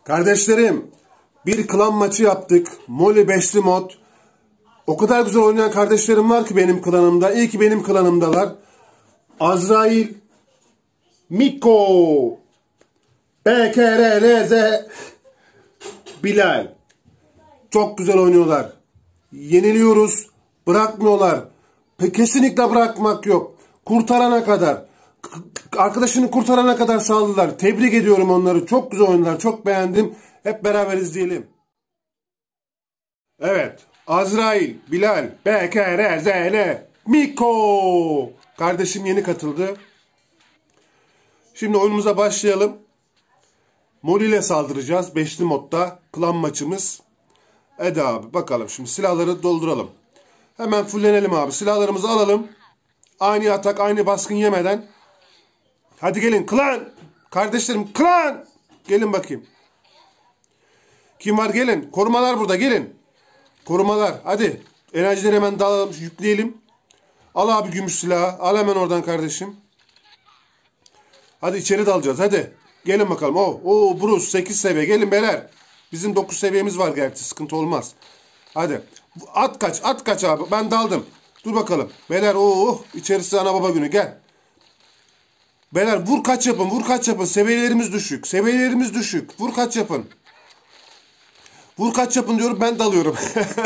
Kardeşlerim, bir klan maçı yaptık. Molly 5'li mod. O kadar güzel oynayan kardeşlerim var ki benim klanımda. İyi ki benim klanımdalar. Azrail, Miko, BKRLZ, Bilal. Çok güzel oynuyorlar. Yeniliyoruz. Bırakmıyorlar. Kesinlikle bırakmak yok. Kurtarana kadar. Arkadaşını kurtarana kadar sağladılar. Tebrik ediyorum onları. Çok güzel oynadılar. Çok beğendim. Hep beraber izleyelim. Evet. Azrail, Bilal, BKRZL, Miko. Kardeşim yeni katıldı. Şimdi oyunumuza başlayalım. Molly ile saldıracağız. 5'li modda. Klan maçımız. Hadi abi bakalım. Şimdi silahları dolduralım. Hemen fullenelim abi. Silahlarımızı alalım. Aynı atak, aynı baskın yemeden. Hadi gelin klan. Kardeşlerim klan. Gelin bakayım. Kim var gelin. Korumalar burada gelin. Korumalar. Hadi. Enerjileri hemen dalalım, yükleyelim. Al abi gümüş silahı. Al hemen oradan kardeşim. Hadi içeri dalacağız hadi. Gelin bakalım. Bruce 8 seviye. Gelin beyler. Bizim 9 seviyemiz var gerçi. Sıkıntı olmaz. Hadi. At kaç abi. Ben daldım. Dur bakalım. Beyler içerisi ana baba günü. Gel. Beyler vur kaç yapın. Seviyelerimiz düşük. Vur kaç yapın. Vur kaç yapın diyorum, ben dalıyorum.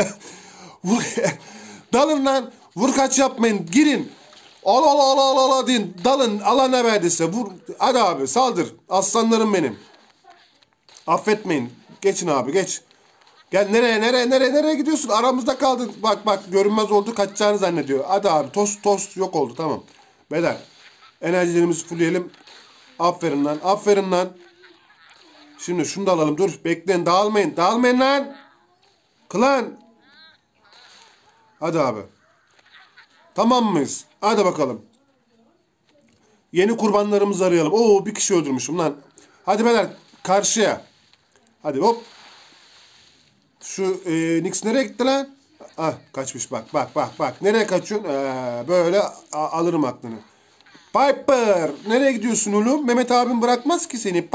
Dalın lan. Vur kaç yapmayın. Girin. Al deyin. Dalın. Allah ne verdiyse. Vur. Hadi abi saldır. Aslanlarım benim. Affetmeyin. Geçin abi geç. Gel nereye gidiyorsun? Aramızda kaldın. Bak görünmez oldu, kaçacağını zannediyor. Hadi abi tost yok oldu, tamam. Beyler enerjilerimizi fullleyelim. Aferin lan. Şimdi şunu da alalım, dur bekleyin, dağılmayın lan. Klan. Hadi abi. Tamam mıyız? Hadi bakalım. Yeni kurbanlarımızı arayalım. Bir kişi öldürmüşüm lan. Hadi beyler karşıya. Hadi hop. Şu Nix nereye gitti lan? Kaçmış bak. Nereye kaçıyorsun? Böyle alırım aklını. Piper. Nereye gidiyorsun oğlum? Mehmet abim bırakmaz ki seni.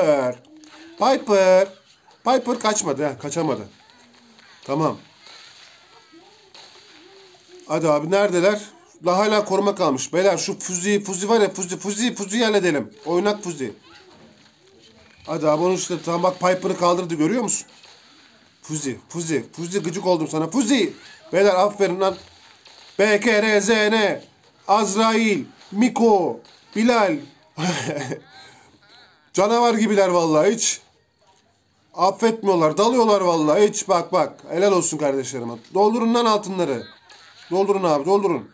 Piper kaçmadı. Kaçamadı. Tamam. Hadi abi neredeler? Daha hala koruma kalmış. Beyler şu Fuzi var ya, Fuzi'yi halledelim. Oynak Fuzi. Hadi abi onu işte, tamam bak Piper'ı kaldırdı, görüyor musun? Fuzi gıcık oldum sana. Fuzi. Beyler aferin lan. BKRZN, Azrail, Miko, Bilal. Canavar gibiler vallahi, hiç affetmiyorlar. Dalıyorlar vallahi hiç, bak. Helal olsun kardeşlerime. Doldurun lan altınları. Doldurun abi, doldurun.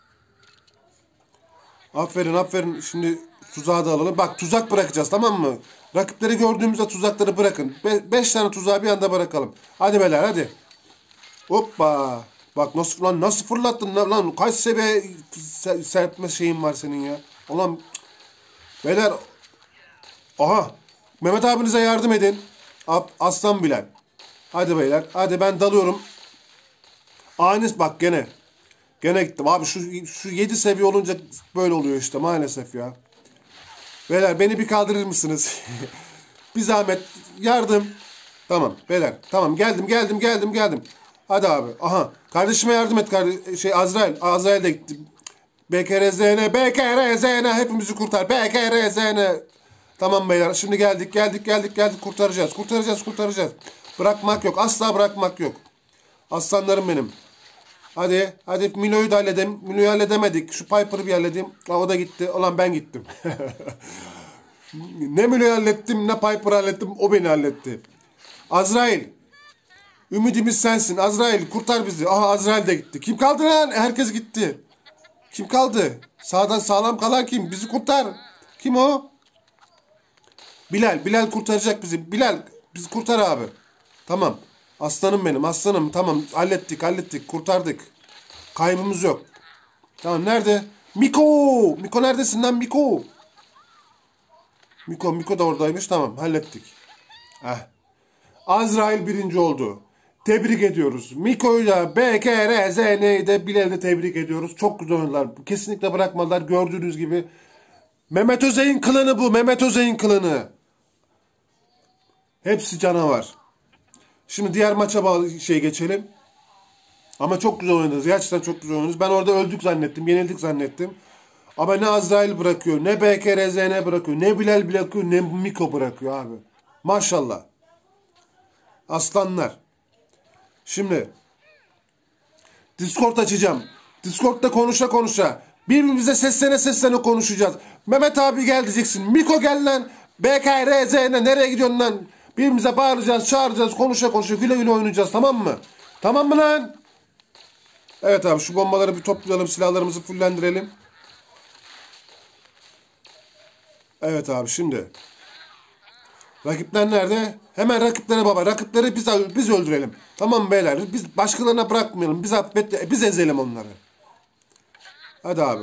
Aferin. Şimdi tuzağı da alalım. Bak tuzak bırakacağız, tamam mı? Rakipleri gördüğümüzde tuzakları bırakın. 5 tane tuzağı bir anda bırakalım. Hadi beyler hadi. Hoppa. Bak nasıl fırlattın lan? Kaç seviye serpme şeyin var senin ya? Ulan beyler. Aha. Mehmet abinize yardım edin. Aslan Bilal. Hadi beyler. Hadi ben dalıyorum. Anis bak gene. Gene gittim. Abi şu 7 seviye olunca böyle oluyor işte maalesef ya. Beyler beni bir kaldırır mısınız? Bir zahmet yardım. Tamam beyler. Tamam geldim. Hadi abi. Aha. Kardeşime yardım et Azrail. Azrail de gitti. BKRZN hepimizi kurtar. BKRZN. Tamam beyler. Şimdi geldik. Kurtaracağız. Bırakmak yok. Asla bırakmak yok. Aslanlarım benim. Hadi Milo'yu da halledelim. Milo'yu halledemedik. Şu Piper'ı bir halledeyim. O da gitti. Ulan ben gittim. Ne Milo'yu hallettim ne Piper'ı hallettim. O beni halletti. Azrail. Ümidimiz sensin. Azrail kurtar bizi. Aha Azrail de gitti. Kim kaldı lan? Herkes gitti. Kim kaldı? Sağdan sağlam kalan kim? Bizi kurtar. Kim o? Bilal kurtaracak bizi. Bilal bizi kurtar abi. Tamam. Aslanım benim, aslanım. Tamam hallettik. Kurtardık. Kaybımız yok. Tamam nerede? Miko neredesin lan Miko? Miko da oradaymış. Tamam hallettik. Azrail birinci oldu. Tebrik ediyoruz. Miko'yla BKRZN'yi de Bilal'i tebrik ediyoruz. Çok güzel oynadılar. Kesinlikle bırakmadılar. Gördüğünüz gibi. Mehmet Özey'in klanı bu. Mehmet Özey'in klanı. Hepsi canavar. Şimdi diğer maça geçelim. Ama çok güzel oynadınız. Gerçekten çok güzel oynadınız. Ben orada öldük zannettim. Yenildik zannettim. Ama ne Azrail bırakıyor, ne BKRZN bırakıyor, ne Bilal bırakıyor, ne Miko bırakıyor abi. Maşallah. Aslanlar. Şimdi Discord açacağım. Discord'da konuşa birbirimize seslene konuşacağız. Mehmet abi gel diyeceksin. Miko gel lan. BKRZN nereye gidiyorsun lan? Birbirimize bağıracağız, çağıracağız, konuşa güle güle oynayacağız, tamam mı? Tamam mı lan? Evet abi, şu bombaları bir toplayalım, silahlarımızı fullendirelim. Evet abi, şimdi. Rakipler nerede? Hemen rakiplere baba. Rakipleri biz öldürelim. Tamam mı beyler? Biz başkalarına bırakmayalım. Biz ezelim onları. Hadi abi.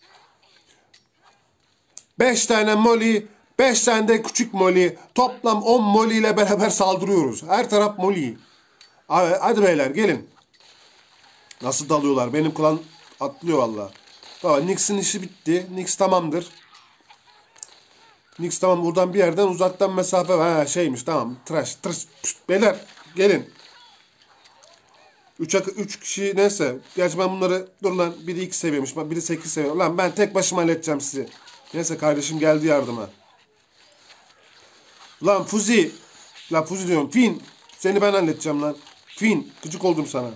5 tane moli, 5 tane de küçük moli. Toplam 10 moli ile beraber saldırıyoruz. Her taraf moli. Hadi beyler gelin. Nasıl dalıyorlar? Benim klan atlıyor valla. Baba Nix'in işi bitti. Nix tamamdır. Nix tamam, buradan bir yerden uzaktan mesafe var. Ha şeymiş, tamam. Tıraş. Beyler gelin. 3 kişi neyse. Gerçi ben bunları dur lan. Biri 2 seviyormuş. Biri 8 seviyor. Lan ben tek başıma halledeceğim sizi. Neyse kardeşim geldi yardıma. Lan Fuzi. Lan Fuzi diyorum. Fin. Seni ben halledeceğim lan. Fin. Gıcık oldum sana.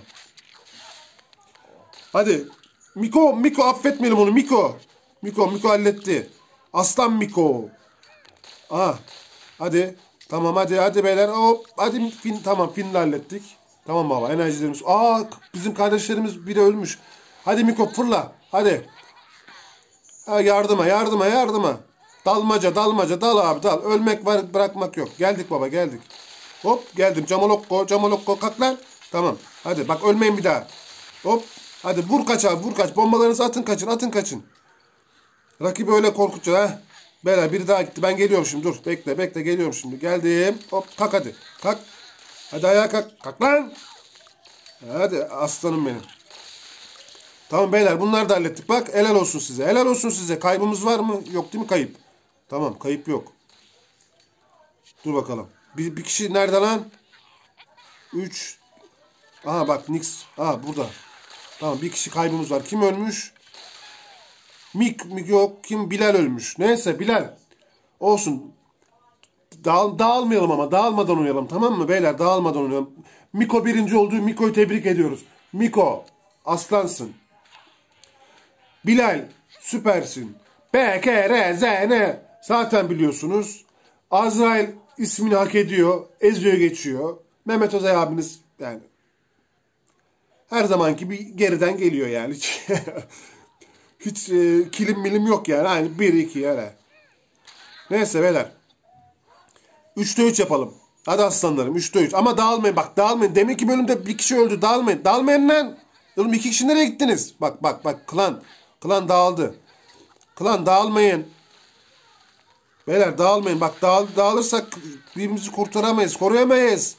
Hadi. Miko affetmeyelim onu. Miko halletti. Aslan Miko. Aha. Hadi. Tamam hadi beyler. Hop. Hadi Fin, tamam Fin'le hallettik. Tamam baba, enerjilerimiz. Bizim kardeşlerimiz biri ölmüş. Hadi Miko fırla. Hadi. Ha, yardıma. Dalmaca dal abi dal. Ölmek var, bırakmak yok. Geldik baba, geldik. Hop geldim. Camalokko kalk lan. Tamam. Hadi bak, ölmeyin bir daha. Hop. Hadi vur kaç abi, vur kaç. Bombalarınızı atın kaçın. Rakibi öyle korkutacak ha. Beyler biri daha gitti. Ben geliyorum şimdi, dur. Bekle geliyorum şimdi. Geldim. Hop kalk hadi. Kalk. Hadi ayağa kalk. Kalk lan. Hadi aslanım benim. Tamam beyler, bunları da hallettik. Bak helal olsun size. Kaybımız var mı? Yok değil mi kayıp? Tamam, kayıp yok. Dur bakalım. Bir kişi nerede lan? 3. Aha bak Nix. Aha burada. Tamam, bir kişi kaybımız var. Kim ölmüş? Mik yok. Kim? Bilal ölmüş. Neyse Bilal. Olsun. Dağılmayalım ama. Dağılmadan oynayalım, tamam mı beyler? Dağılmadan oynayalım. Miko birinci oldu. Miko'yu tebrik ediyoruz. Miko aslansın. Bilal süpersin. BKRZN zaten biliyorsunuz. Azrail ismini hak ediyor. Eziyor geçiyor. Mehmet Özay abiniz yani her zamanki bir geriden geliyor yani. Hiç kilim milim yok yani. Aynı 1-2 öyle. Neyse beyler. 3'te 3 yapalım. Hadi aslanlarım 3'te 3. Ama dağılmayın bak, dağılmayın. Demek ki bölümde bir kişi öldü. Dağılmayın. Dağılmayın lan. Oğlum 2 kişi nereye gittiniz? Bak klan. Klan dağıldı. Klan dağılmayın. Beyler dağılmayın. Bak dağılırsak birbirimizi kurtaramayız. Koruyamayız.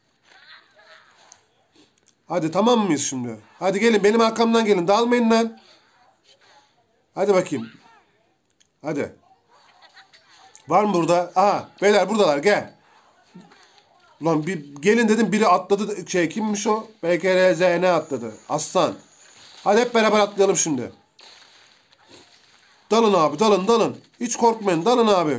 Hadi tamam mıyız şimdi? Hadi gelin benim arkamdan gelin. Dağılmayın lan. Hadi bakayım. Hadi. Var mı burada? Aha beyler buradalar, gel. Ulan bir gelin dedim, biri atladı. Kimmiş o? BKRZN atladı. Aslan. Hadi hep beraber atlayalım şimdi. Dalın abi, dalın. Hiç korkmayın, dalın abi.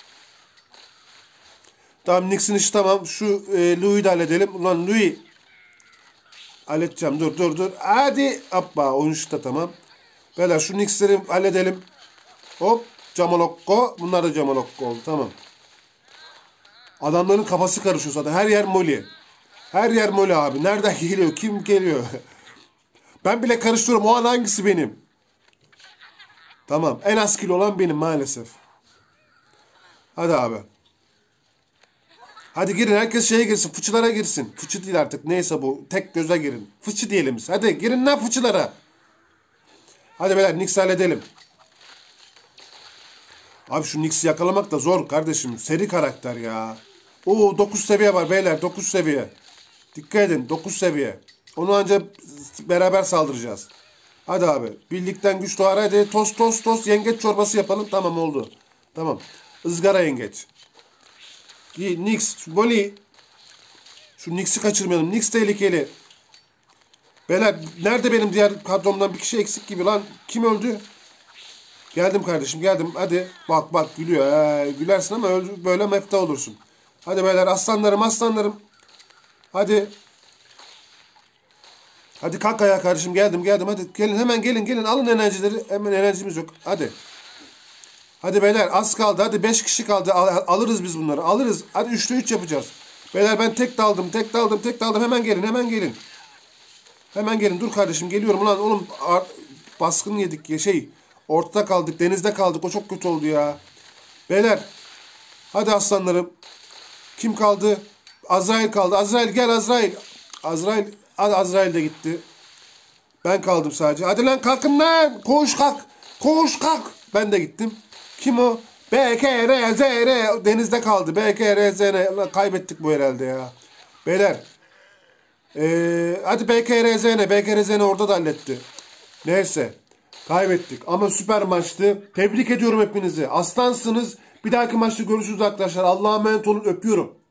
Tamam Nix'in işi tamam. Şu Louis'i de halledelim. Ulan Louis. Halledeceğim, dur. Hadi. Hoppa, onun işi de tamam. Beyler şu Nix'leri halledelim. Hop. Camalokko. Bunlar da Camalokko oldu, tamam. Adamların kafası karışıyor zaten. Her yer moli. Her yer moli abi. Nereden geliyor? Kim geliyor? Ben bile karıştırıyorum. O an hangisi benim? Tamam. En az kill olan benim maalesef. Hadi abi. Hadi girin. Herkes şeye girsin. Fıçılara girsin. Fıçı değil artık. Neyse bu. Tek göze girin. Fıçı diyelim biz. Hadi girin lan fıçılara. Hadi beyler Nix'i halledelim. Abi şu Nix'i yakalamak da zor kardeşim. Seri karakter ya. Oo 9 seviye var beyler. 9 seviye. Dikkat edin. 9 seviye. Onu ancak beraber saldıracağız. Hadi abi. Birlikten güç doğar. Hadi tost. Yengeç çorbası yapalım. Tamam oldu. Tamam. Izgara yengeç. Nix. Voli. Şu Nix'i kaçırmayalım. Nix tehlikeli. Beyler nerede benim diğer kadromdan bir kişi eksik gibi lan. Kim öldü? Geldim kardeşim geldim. Hadi bak gülüyor. Gülersin ama böyle mefta olursun. Hadi beyler aslanlarım. Hadi. Hadi kalk ayağa kardeşim geldim. Hadi gelin hemen gelin. Alın enerjileri. Hemen enerjimiz yok. Hadi. Hadi beyler az kaldı. Hadi 5 kişi kaldı. Alırız biz bunları. Alırız. Hadi 3'te 3 yapacağız. Beyler ben tek daldım. Hemen gelin. Hemen gelin. Dur kardeşim geliyorum. Ulan oğlum baskın yedik ya ortada kaldık. Denizde kaldık. O çok kötü oldu ya. Beyler. Hadi aslanlarım. Kim kaldı? Azrail kaldı. Azrail gel Azrail. Azrail de gitti. Ben kaldım sadece. Hadi lan kalkın lan. Koş kalk. Ben de gittim. Kim o? BKRZR. Denizde kaldı. BKRZR. Kaybettik bu herhalde ya. Beyler. Hadi BKRZN orada da halletti. Neyse. Kaybettik. Ama süper maçtı. Tebrik ediyorum hepinizi. Aslansınız. Bir dahaki maçta görüşürüz arkadaşlar. Allah'a emanet olun. Öpüyorum.